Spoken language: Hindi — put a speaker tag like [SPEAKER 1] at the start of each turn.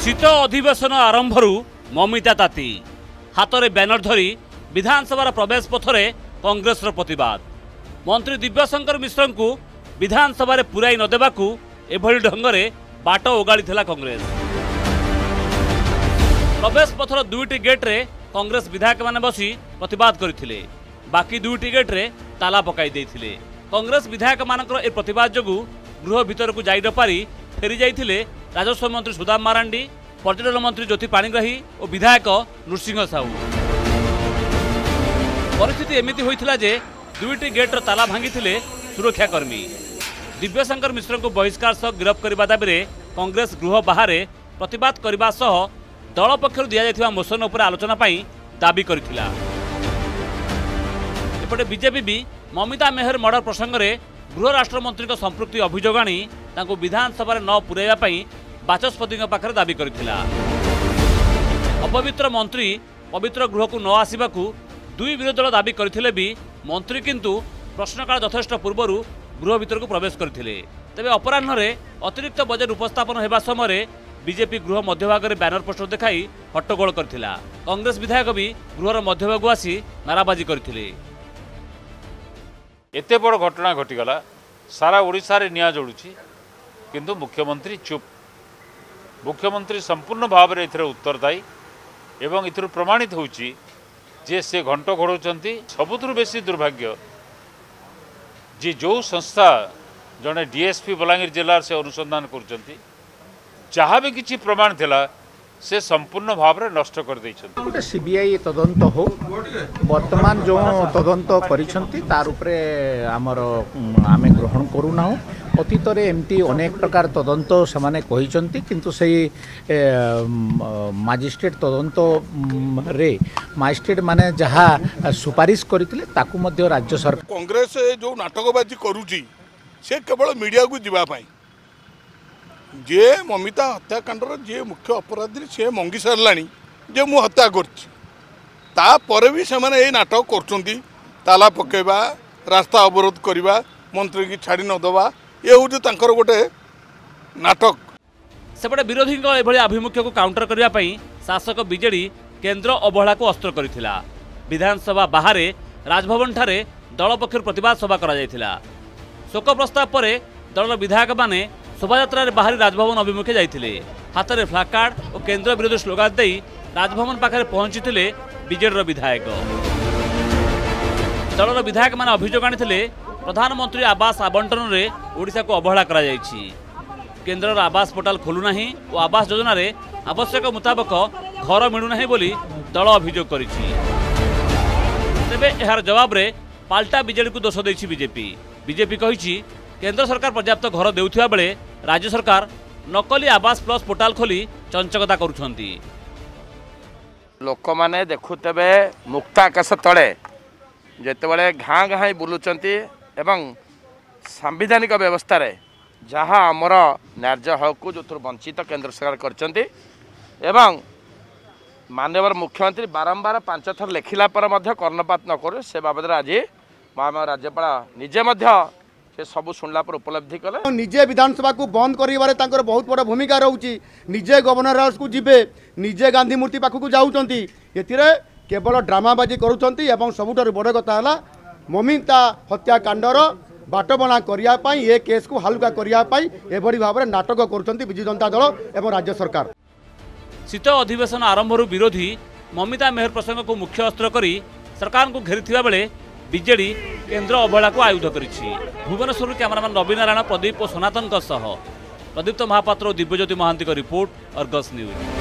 [SPEAKER 1] शीत अधिवेशन आरंभरू ममिता ताती हाथ में बैनर धरी विधानसभा प्रवेश पथरे कांग्रेस प्रतिवाद। मंत्री दिव्यशंकर मिश्र को विधानसभा पुराई नदेवाकू एभली ढंगरे बाट ओगाड़ी कांग्रेस। प्रवेश पथर दुईटी गेट्रे कांग्रेस विधायक माने बसी प्रतिवाद करथिले, बाकी दुईटी गेट्रे ताला पकाई देथिले। कांग्रेस विधायक मानकर ए प्रतिवाद जोगु गृह भीतर को जाई नपारी फेरी जाइथिले राजस्व मंत्री सुदाम मारांडी, पर्यटन मंत्री ज्योति पाणिग्राही और विधायक नृसिंह साहू। परिस्थिति एमिति होइथिला जे दुईटी गेट्र ताला भांगिथिले सुरक्षाकर्मी। दिव्यशंकर मिश्र को बहिष्कार सह गिरफ्त करने दाबी में कांग्रेस गृह बाहर प्रतिवाद करने सह दल पक्षर दि जाइथिबा मोशन उपर आलोचना पाई दाबी करथिला। एपटे बीजेपी भी ममिता मेहर मर्डर प्रसंग में गृह राष्ट्र मंत्री संपृक्ति अभियोग आनी तांको विधानसभा न पुराइबा पई बाचस्पति पाखरे दाबी करथिला। अपवित्र मंत्री पवित्र गृह को न आसिबाकू दुई विरोधी दल दाबी करथिले भी मंत्री किंतु प्रश्नकाल यथेष्ट पूर्व गृह भीतर को प्रवेश करथिले। तेबे अपराह्न अतिरिक्त बजेट उपस्थापन हेबा समय बीजेपी गृह मध्यभाग में बैनर पोस्टर देखाई हट्टगोल करथिला। कांग्रेस विधायक भी गृहर मध्यभाग आसी नाराबाजी करथिले।
[SPEAKER 2] एते बड़ घटना घटीगला, सारा ओडिशा रे निया जोड़ुछि, किंतु मुख्यमंत्री चुप। मुख्यमंत्री संपूर्ण भाव में एथिरे उत्तरदायी एवं इथुर प्रमाणित होउछि जे से घंट घोड़ौचंती। सबुथुरु बेसी दुर्भाग्य जे जो संस्था जड़े डीएसपी बलांगीर जिला से अनुसंधान करचंती, जहाँ भी किसी प्रमाण थिला से संपूर्ण भाव में नष्ट कर देइछंती।
[SPEAKER 3] गोटे सीबीआई तदंत हो वर्तमान जो तदंत करिछंती तार उपरे आमर आमे ग्रहण करूना। अतीत रे एमती अनेक प्रकार तदंत समाने कहिछंती, किंतु सेही मजिस्ट्रेट तदंत रे मजिस्ट्रेट माने जहाँ सुपारिश करथिले ताकू मध्य राज्य सरकार
[SPEAKER 4] कांग्रेस जो नाटकबाजी करूची से केवल मीडिया को जीवा पाई। जे ममिता हत्याकांडर जे मुख्य अपराधी से मंगी साराणी जे मु हत्या कर भी से नाटक कर ताला पकेबा, रास्ता अवरोध करवा, मंत्री की छाड़ी नदबा, ये हूँ गोटे नाटक।
[SPEAKER 1] सेपटे विरोधी एभली आभिमुख्य को काउंटर करने शासक बीजेडी केन्द्र अवहेला को अस्त्र करथिला। विधानसभा बाहर राजभवन ठारे दल पक्षर प्रतिवाद सभा करा जायथिला। शोक प्रस्ताव पर दल विधायक माने शोभायात्रा बाहरी राजभवन अभिमुखे जाइथिले। हाथ में फ्लाकार्ड और केन्द्र विरोधी स्लोगान दे राजभवन पाखे पहुंचीथिले बीजेडी विधायक। दलर विधायक माने अभियोग आनिथिले प्रधानमंत्री आवास आवंटन में ओडिशा को अवहेला करा जायछि। केन्द्रर आवास पोर्टाल खोलुना और आवास योजना रे आवश्यक मुताबक घर मिलूना बोली दल अभियोग करिछि। तेबे एहार जवाब रे पाल्टा बीजेडी को दोष देछि बीजेपी। बीजेपी कहिछि केंद्र सरकार पर्याप्त घर देउथिबा बेले राज्य सरकार नकली आवास प्लस पोर्टाल खोली चंचकता करुछंती।
[SPEAKER 5] लोक माने देखुतेबे मुक्त आकाश तले जेतेबेले घाँ घाँ बुलुचंती एवं सांविधानिक व्यवस्था रे जहाँ आमर न्याय्य हक को जो वंचित केंद्र सरकार करचंती एवं माननीय मुख्यमंत्री बारंबार 5 थर लेखिला पर मध्य कर्णपात न करे से बाबद आज राज्यपाल निजे से सब शुणला पर उपलब्धि कले।
[SPEAKER 6] निजे विधानसभा को बंद करिबारे तांकर बहुत बड़ भूमिका रहउची। निजे गवर्नर हाउस को जिबे, निजे गांधी मूर्ति पाखु को जाउचंती, एथिरे केवल ड्रामाबाजी करूचंती। एवं सबुठारु बड़ कथा हला ममिता हत्याकांडर बाटबणा करिया पई ए केस को हल्का करिया पई एभली भाव में नाटक करूचंती विजु जनता दल एवं राज्य सरकार।
[SPEAKER 1] शीत अधिवेशन आरंभरू विरोधी ममिता मेहर प्रसंग को मुख्य अस्त्र करी सरकार को घेरिथिबा बेले बीजेडी केन्द्र अवहेला को आयुध करिछि। भुवनेश्वर कैमरामैन नवीन नारायण, प्रदीप और सनातन प्रदीप्त महापात्र और Divyajyoti Mahanti report, Argus news.